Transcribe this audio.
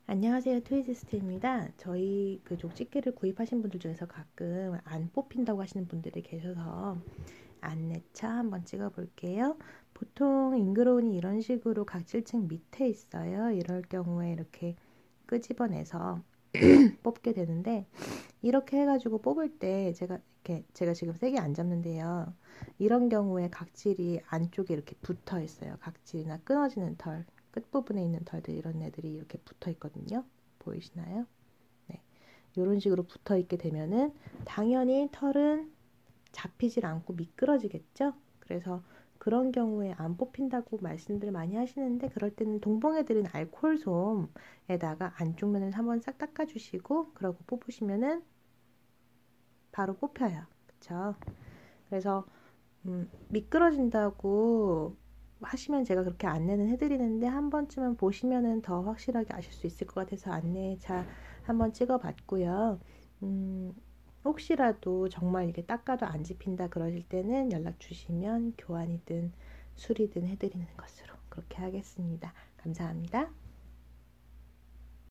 안녕하세요. 트위지스트입니다. 저희 그쪽 집게를 구입하신 분들 중에서 가끔 안 뽑힌다고 하시는 분들이 계셔서 안내차 한번 찍어 볼게요. 보통 잉그로운이 이런 식으로 각질층 밑에 있어요. 이럴 경우에 이렇게 끄집어내서 뽑게 되는데, 이렇게 해가지고 뽑을 때 제가 지금 세게 안 잡는데요. 이런 경우에 각질이 안쪽에 이렇게 붙어 있어요. 각질이나 끊어지는 털, 끝부분에 있는 털들, 이런 애들이 이렇게 붙어 있거든요. 보이시나요? 네. 이런 식으로 붙어 있게 되면은 당연히 털은 잡히질 않고 미끄러지겠죠? 그래서 그런 경우에 안 뽑힌다고 말씀들 많이 하시는데, 그럴 때는 동봉해드린 알코올솜에다가 안쪽 면을 한번 싹 닦아주시고 그러고 뽑으시면은 바로 뽑혀요. 그쵸? 그래서 미끄러진다고 하시면 제가 그렇게 안내는 해드리는데, 한 번쯤은 보시면은 더 확실하게 아실 수 있을 것 같아서 안내차 한번 찍어봤고요. 혹시라도 정말 이게 닦아도 안 집힌다 그러실 때는 연락 주시면 교환이든 수리든 해드리는 것으로 그렇게 하겠습니다. 감사합니다.